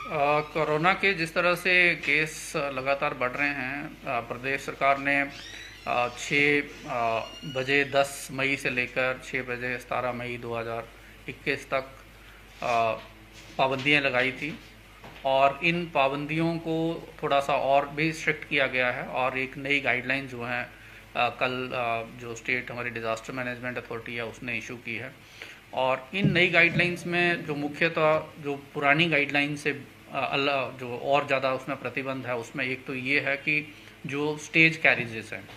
Corona के जिस तरह से केस लगातार बढ़ रहे हैं, प्रदेश सरकार ने 6 बजे 10 मई से लेकर 6 बजे 17 मई 2021 तक पाबंदियां लगाई थी। और इन पाबंदियों को थोड़ा सा और भी स्ट्रिक्ट किया गया है और एक नई गाइडलाइन जो है कल जो स्टेट हमारी डिज़ास्टर मैनेजमेंट अथॉरिटी है उसने इशू की है। और इन नई गाइडलाइंस में जो मुख्यतः जो पुरानी गाइडलाइन से जो और ज़्यादा उसमें प्रतिबंध है, उसमें एक तो ये है कि जो स्टेज कैरेजेस हैं,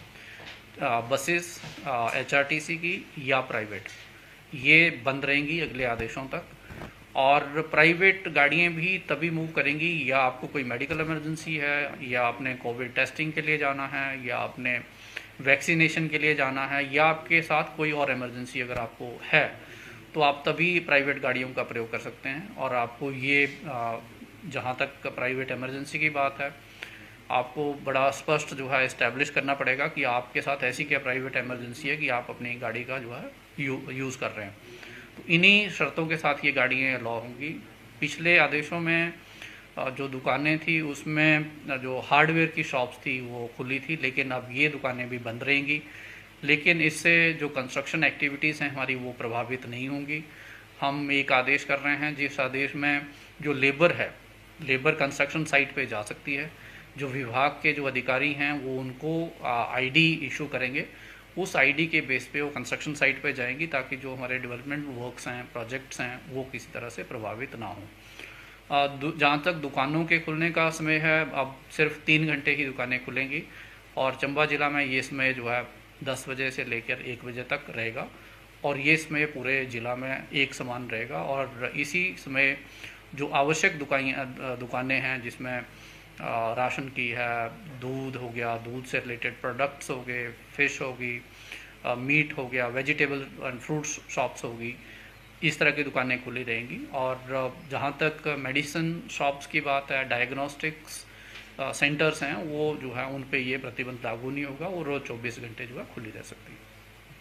बसेस एचआरटीसी की या प्राइवेट, ये बंद रहेंगी अगले आदेशों तक। और प्राइवेट गाड़ियाँ भी तभी मूव करेंगी या आपको कोई मेडिकल इमरजेंसी है, या आपने कोविड टेस्टिंग के लिए जाना है, या आपने वैक्सीनेशन के लिए जाना है, या आपके साथ कोई और इमरजेंसी अगर आपको है, तो आप तभी प्राइवेट गाड़ियों का प्रयोग कर सकते हैं। और आपको ये जहाँ तक प्राइवेट इमरजेंसी की बात है, आपको बड़ा स्पष्ट जो है इस्टेब्लिश करना पड़ेगा कि आपके साथ ऐसी क्या प्राइवेट इमरजेंसी है कि आप अपनी गाड़ी का जो है यूज़ कर रहे हैं। तो इन्हीं शर्तों के साथ ये गाड़ियाँ लॉ होंगी। पिछले आदेशों में जो दुकानें थी उसमें जो हार्डवेयर की शॉप्स थी वो खुली थी, लेकिन अब ये दुकानें भी बंद रहेंगी। लेकिन इससे जो कंस्ट्रक्शन एक्टिविटीज़ हैं हमारी वो प्रभावित नहीं होंगी। हम एक आदेश कर रहे हैं जिस आदेश में जो लेबर है, लेबर कंस्ट्रक्शन साइट पे जा सकती है। जो विभाग के जो अधिकारी हैं वो उनको आईडी इशू करेंगे, उस आईडी के बेस पे वो कंस्ट्रक्शन साइट पे जाएंगी ताकि जो हमारे डेवलपमेंट वर्क्स हैं, प्रोजेक्ट्स हैं, वो किसी तरह से प्रभावित ना हों। जहाँ तक दुकानों के खुलने का समय है, अब सिर्फ 3 घंटे की दुकानें खुलेंगी और चंबा ज़िला में ये समय जो है 10 बजे से लेकर 1 बजे तक रहेगा। और ये समय पूरे ज़िला में एक समान रहेगा। और इसी समय जो आवश्यक दुकानें हैं जिसमें राशन की है, दूध हो गया, दूध से रिलेटेड प्रोडक्ट्स हो गए, फिश होगी, मीट हो गया, वेजिटेबल एंड फ्रूट्स शॉप्स होगी, इस तरह की दुकानें खुली रहेंगी। और जहाँ तक मेडिसिन शॉप्स की बात है, डायग्नोस्टिक्स सेंटर्स हैं, वो जो है उन पे ये प्रतिबंध लागू नहीं होगा और रोज़ 24 घंटे जो है खुली रह सकती है।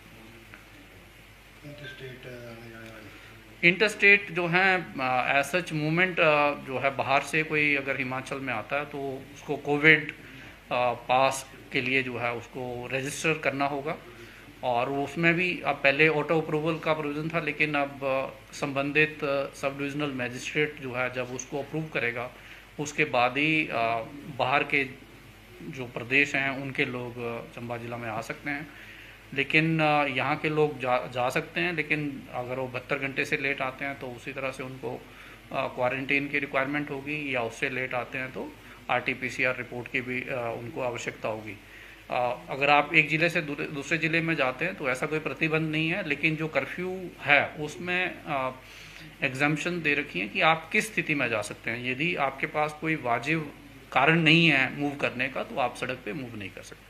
इंटरस्टेट जो है एज सच मूवमेंट जो है बाहर से कोई अगर हिमाचल में आता है तो उसको कोविड पास के लिए जो है उसको रजिस्टर करना होगा। और उसमें भी अब पहले ऑटो अप्रूवल का प्रोविज़न था, लेकिन अब संबंधित सब डिविजनल मजिस्ट्रेट जो है जब उसको अप्रूव करेगा उसके बाद ही बाहर के जो प्रदेश हैं उनके लोग चंबा ज़िला में आ सकते हैं। लेकिन यहाँ के लोग जा सकते हैं, लेकिन अगर वो 72 घंटे से लेट आते हैं तो उसी तरह से उनको क्वारंटीन की रिक्वायरमेंट होगी, या उससे लेट आते हैं तो आरटीपीसीआर रिपोर्ट की भी उनको आवश्यकता होगी। अगर आप एक ज़िले से दूसरे ज़िले में जाते हैं तो ऐसा कोई प्रतिबंध नहीं है, लेकिन जो कर्फ्यू है उसमें एग्जाम्पशन दे रखी है कि आप किस स्थिति में जा सकते हैं। यदि आपके पास कोई वाजिब कारण नहीं है मूव करने का तो आप सड़क पे मूव नहीं कर सकते।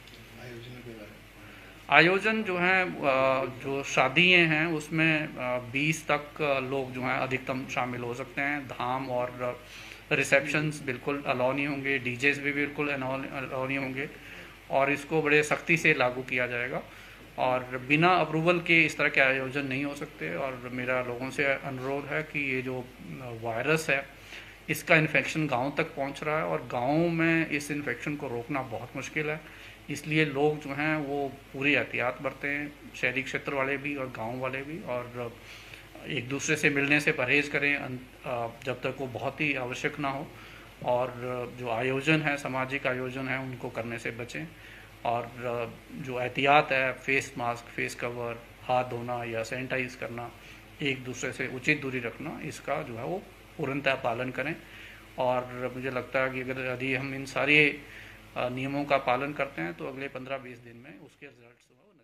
आयोजन जो है जो शादियाँ हैं उसमें 20 तक लोग जो हैं अधिकतम शामिल हो सकते हैं। धाम और रिसेप्शंस बिल्कुल अलाउ नहीं होंगे, डीजेस भी बिल्कुल अलाउ नहीं होंगे और इसको बड़े सख्ती से लागू किया जाएगा। और बिना अप्रूवल के इस तरह के आयोजन नहीं हो सकते। और मेरा लोगों से अनुरोध है कि ये जो वायरस है इसका इन्फेक्शन गांव तक पहुंच रहा है और गाँव में इस इन्फेक्शन को रोकना बहुत मुश्किल है। इसलिए लोग जो हैं वो पूरी एहतियात बरतें, शहरी क्षेत्र वाले भी और गांव वाले भी, और एक दूसरे से मिलने से परहेज़ करें जब तक वो बहुत ही आवश्यक ना हो। और जो आयोजन है, सामाजिक आयोजन है, उनको करने से बचें। और जो एहतियात है, फेस मास्क, फेस कवर, हाथ धोना या सैनिटाइज करना, एक दूसरे से उचित दूरी रखना, इसका जो है वो पूर्णतः पालन करें। और मुझे लगता है कि अगर यदि हम इन सारे नियमों का पालन करते हैं तो अगले 15-20 दिन में उसके रिजल्ट्स